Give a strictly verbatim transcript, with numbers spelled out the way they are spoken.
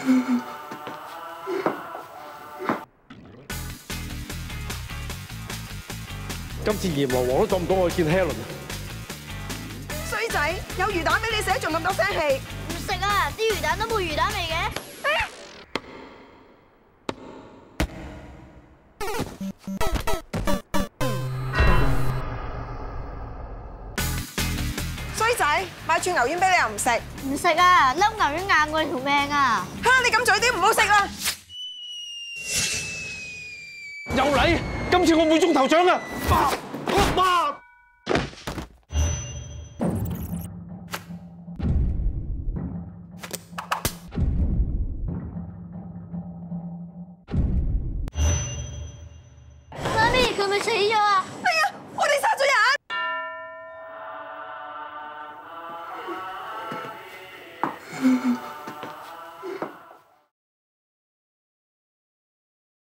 今次閻羅王都阻唔到我去見 Helen。 衰仔，有魚蛋俾你食，仲咁多聲氣。 唔食啊！啲魚蛋都冇魚蛋味嘅。 衰仔，買串牛丸俾你又唔食。 唔食啊！粒牛丸硬過你條命啊！ 嚇！你咁嘴啲，唔好食啦。 又嚟！今次我會中頭獎啊！媽媽。 媽咪，佢咪死咗啊！ 哎呀，我哋殺咗人！